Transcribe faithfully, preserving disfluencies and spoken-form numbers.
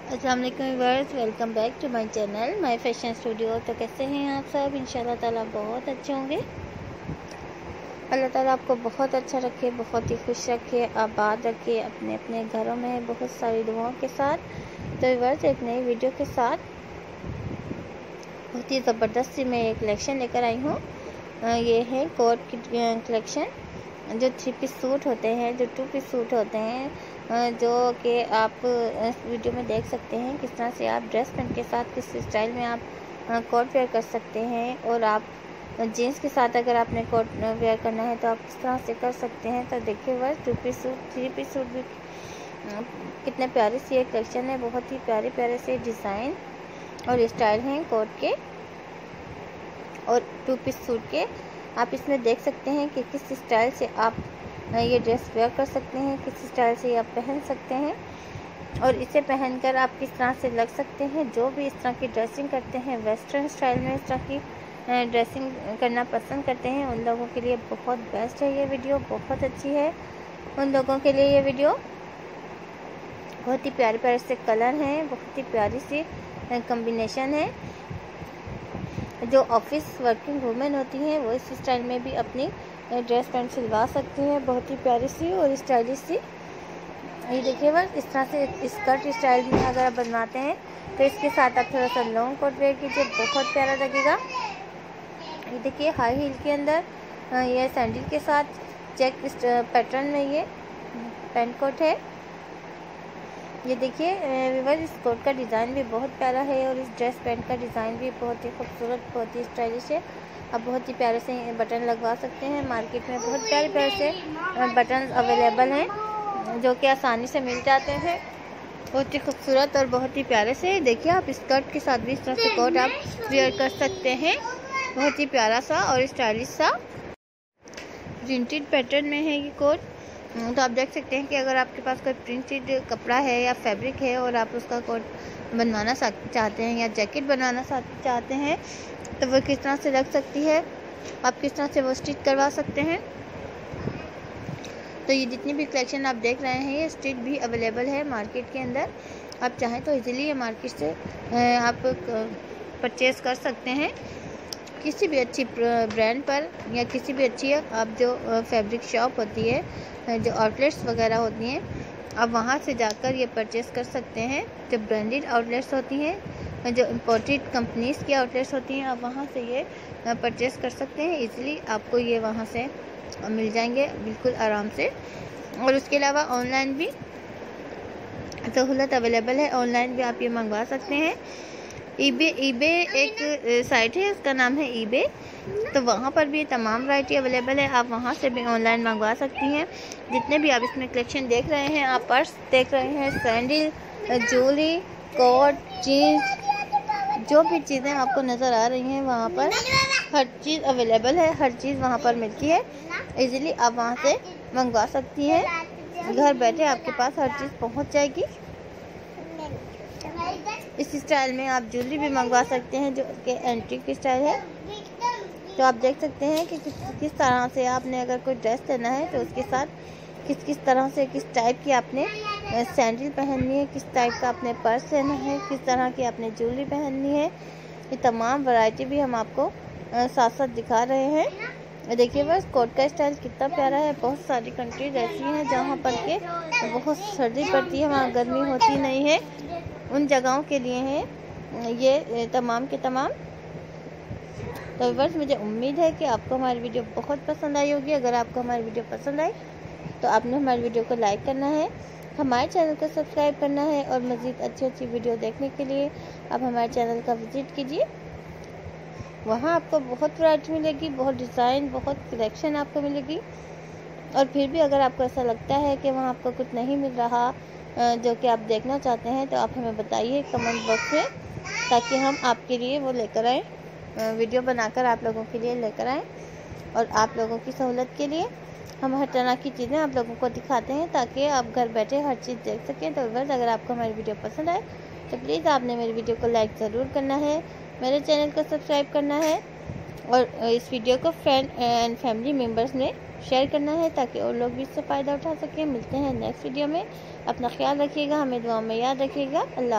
अस्सलाम वालेकुम viewers, welcome back to my channel my fashion studio. तो कैसे हैं आप सब? इंशाल्लाह ताला बहुत अच्छे होंगे। अल्लाह ताला आपको बहुत अच्छा रखे, बहुत ही खुश रखे, आबाद रखे अपने अपने घरों में बहुत सारी दुआओं के साथ। तो व्यूअर्स, एक नई वीडियो के साथ बहुत ही ज़बरदस्त सी मैं एक कलेक्शन लेकर आई हूँ। ये है कोट की कलेक्शन, जो थ्री पीस सूट होते हैं, जो टू पीस सूट होते हैं, जो कि आप इस वीडियो में देख सकते हैं किस तरह से आप ड्रेस पैंट के साथ किस स्टाइल में आप कोट वेयर कर सकते हैं। और आप जीन्स के साथ अगर आपने कोट वेयर करना है तो आप किस तरह से कर सकते हैं। तो देखिए बस two piece suit, three piece suit भी कितने प्यारे से एक कलेक्शन है। बहुत ही प्यारे प्यारे से डिज़ाइन और स्टाइल हैं कोट के और टू पीस सूट के। आप इसमें देख सकते हैं कि किस स्टाइल से आप ये ड्रेस वेयर कर सकते हैं, किस स्टाइल से आप पहन सकते हैं और इसे पहनकर आप किस तरह से लग सकते हैं। जो भी इस तरह की ड्रेसिंग करते हैं, वेस्टर्न स्टाइल में इस तरह की ड्रेसिंग करना पसंद करते हैं, उन लोगों के लिए बहुत बेस्ट है ये वीडियो, बहुत अच्छी है उन लोगों के लिए ये वीडियो। बहुत ही प्यारे प्यारे से कलर हैं, बहुत ही प्यारी सी कॉम्बिनेशन है। जो ऑफिस वर्किंग वुमेन होती हैं वो इस स्टाइल में भी अपनी ड्रेस पैंट सिलवा सकती हैं, बहुत ही प्यारी सी और स्टाइलिश सी। ये देखिए बस इस तरह से स्कर्ट स्टाइल में अगर आप बनवाते हैं तो इसके साथ आप थोड़ा सा लॉन्ग कोट वेयर कीजिए, बहुत प्यारा लगेगा। ये देखिए हाई हील के अंदर ये सैंडल के साथ चेक पैटर्न में ये पैंट कोट है। ये देखिए व्यूअर्स, इस कोट का डिज़ाइन भी बहुत प्यारा है और इस ड्रेस पैंट का डिज़ाइन भी बहुत ही खूबसूरत, बहुत ही स्टाइलिश है। आप बहुत ही प्यारे से बटन लगवा सकते हैं। मार्केट में बहुत प्यारे प्यारे से बटन अवेलेबल हैं जो कि आसानी से मिल जाते हैं, बहुत ही खूबसूरत और बहुत ही प्यारे से। देखिए आप स्कर्ट के साथ भी इस तरह से कोट आप वेयर कर सकते हैं, बहुत ही प्यारा सा और स्टाइलिश सा प्रिंटेड पैटर्न में है ये कोट। तो आप देख सकते हैं कि अगर आपके पास कोई प्रिंटेड कपड़ा है या फैब्रिक है और आप उसका कोट बनवाना चाहते हैं या जैकेट बनाना चाहते हैं तो वो किस तरह से लग सकती है, आप किस तरह से वो स्टिच करवा सकते हैं। तो ये जितनी भी कलेक्शन आप देख रहे हैं ये स्टिच भी अवेलेबल है मार्केट के अंदर। आप चाहें तो इजीली ये मार्केट से आप परचेज़ कर सकते हैं किसी भी अच्छी ब्रांड पर या किसी भी अच्छी आप जो फैब्रिक शॉप होती है, जो आउटलेट्स वगैरह होती हैं, आप वहाँ से जाकर ये परचेज़ कर सकते हैं। जो ब्रांडेड आउटलेट्स होती हैं, जो इम्पोर्टेड कंपनीज़ की आउटलेट्स होती हैं, आप वहाँ से ये परचेज़ कर सकते हैं। इजीली आपको ये वहाँ से मिल जाएंगे बिल्कुल आराम से। और उसके अलावा ऑनलाइन भी सहूलत अवेलेबल है, ऑनलाइन भी आप ये मंगवा सकते हैं। ईबे ईबे एक साइट है, उसका नाम है ईबे, तो वहाँ पर भी तमाम वैरायटी अवेलेबल है, आप वहाँ से भी ऑनलाइन मंगवा सकती हैं। जितने भी आप इसमें कलेक्शन देख रहे हैं, आप पर्स देख रहे हैं, सैंडल, ज्वेलरी, कोट, जीन्स, जो भी चीज़ें आपको नज़र आ रही हैं वहाँ पर हर चीज़ अवेलेबल है, हर चीज़ वहाँ पर मिलती है। इजीली आप वहाँ से मंगवा सकती हैं, घर बैठे आपके पास हर चीज़ पहुँच जाएगी। इस स्टाइल में आप ज्वेलरी भी मंगवा सकते हैं जो कि एंटीक स्टाइल है। तो आप देख सकते हैं कि किस किस तरह से आपने अगर कोई ड्रेस लेना है तो उसके साथ किस किस तरह से किस टाइप की आपने सैंडल पहननी है, किस टाइप का आपने पर्स लेना है, किस तरह की आपने ज्वेलरी पहननी है, ये तमाम वैरायटी भी हम आपको साथ साथ दिखा रहे हैं। देखिए बस कोट का स्टाइल कितना प्यारा है। बहुत सारी कंट्रीज ऐसी हैं जहाँ पर के बहुत सर्दी पड़ती है, वहाँ गर्मी होती नहीं है, उन जगहों के लिए हैं ये तमाम के तमाम। तो बस मुझे उम्मीद है कि आपको हमारी वीडियो बहुत पसंद आई होगी। अगर आपको हमारी वीडियो पसंद आई तो आपने हमारी वीडियो को लाइक करना है, हमारे चैनल को सब्सक्राइब करना है और मज़ीद अच्छी अच्छी वीडियो देखने के लिए आप हमारे चैनल का विज़िट कीजिए। वहाँ आपको बहुत वैरायटी मिलेगी, बहुत डिज़ाइन, बहुत कलेक्शन आपको मिलेगी। और फिर भी अगर आपको ऐसा लगता है कि वहाँ आपको कुछ नहीं मिल रहा जो कि आप देखना चाहते हैं तो आप हमें बताइए कमेंट बॉक्स में, ताकि हम आपके लिए वो लेकर आएँ, वीडियो बनाकर आप लोगों के लिए लेकर आएँ। और आप लोगों की सहूलत के लिए हम हर तरह की चीज़ें आप लोगों को दिखाते हैं ताकि आप घर बैठे हर चीज़ देख सकें। तो बस अगर आपको हमारी वीडियो पसंद आए तो प्लीज़ आपने मेरी वीडियो को लाइक ज़रूर करना है, मेरे चैनल को सब्सक्राइब करना है और इस वीडियो को फ्रेंड एंड फैमिली मेम्बर्स में शेयर करना है ताकि और लोग भी इससे फ़ायदा उठा सकें। मिलते हैं नेक्स्ट वीडियो में, अपना ख्याल रखिएगा, हमें दुआ में याद रखिएगा। अल्लाह।